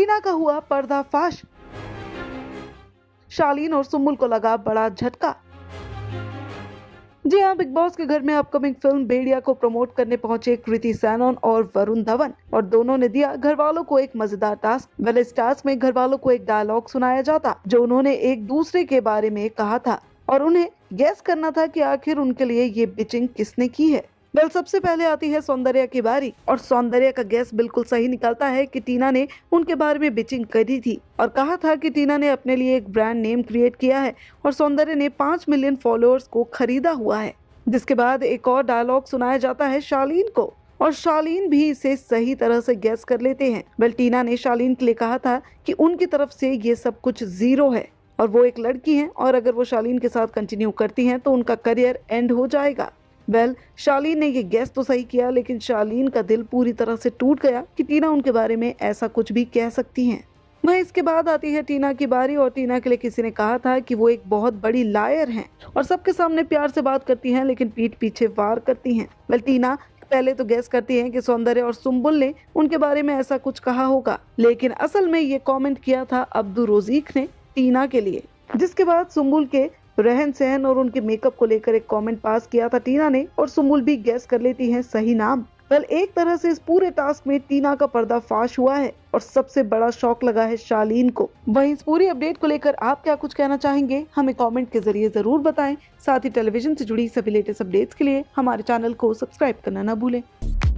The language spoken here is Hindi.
टीना का हुआ पर्दाफाश, शालीन और सुम्बुल को लगा बड़ा झटका। जी हाँ, बिग बॉस के घर में अपकमिंग फिल्म भेड़िया को प्रमोट करने पहुंचे कृति सैनन और वरुण धवन, और दोनों ने दिया घर वालों को एक मजेदार टास्क। वेल, इस टास्क में घर वालों को एक डायलॉग सुनाया जाता जो उन्होंने एक दूसरे के बारे में कहा था और उन्हें गेस करना था कि आखिर उनके लिए ये बिचिंग किसने की है। वेल, सबसे पहले आती है सौंदर्या की बारी और सौंदर्या का गेस बिल्कुल सही निकलता है कि टीना ने उनके बारे में बिचिंग करी थी और कहा था कि टीना ने अपने लिए एक ब्रांड नेम क्रिएट किया है और सौंदर्या ने 5 मिलियन फॉलोअर्स को खरीदा हुआ है। जिसके बाद एक और डायलॉग सुनाया जाता है शालीन को और शालीन भी इसे सही तरह से गेस कर लेते हैं। वेल, टीना ने शालीन के लिए कहा था कि उनकी तरफ से ये सब कुछ जीरो है और वो एक लड़की हैं और अगर वो शालीन के साथ कंटिन्यू करती हैं तो उनका करियर एंड हो जाएगा। वेल, शालीन ने ये गेस तो सही किया, लेकिन शालीन का दिल पूरी तरह से टूट गया कि टीना उनके बारे में ऐसा कुछ भी कह सकती हैं। वहीं इसके बाद आती है टीना की बारी और टीना के लिए किसी ने कहा था कि वो एक बहुत बड़ी लायर हैं और सबके सामने प्यार से बात करती हैं लेकिन पीठ पीछे वार करती हैं। वेल, टीना पहले तो गेस करती हैं कि सौंदर्या और सुम्बुल ने उनके बारे में ऐसा कुछ कहा होगा, लेकिन असल में ये कॉमेंट किया था अब्दुल रोजीक ने टीना के लिए। जिसके बाद सुम्बुल के रहन सहन और उनके मेकअप को लेकर एक कमेंट पास किया था टीना ने और सुम्बुल भी गेस कर लेती हैं सही नाम। वेल, एक तरह से इस पूरे टास्क में टीना का पर्दाफाश हुआ है और सबसे बड़ा शॉक लगा है शालीन को। वहीं इस पूरी अपडेट को लेकर आप क्या कुछ कहना चाहेंगे, हमें कमेंट के जरिए जरूर बताएं। साथ ही टेलीविजन से जुड़ी सभी लेटेस्ट अपडेट्स के लिए हमारे चैनल को सब्सक्राइब करना न भूलें।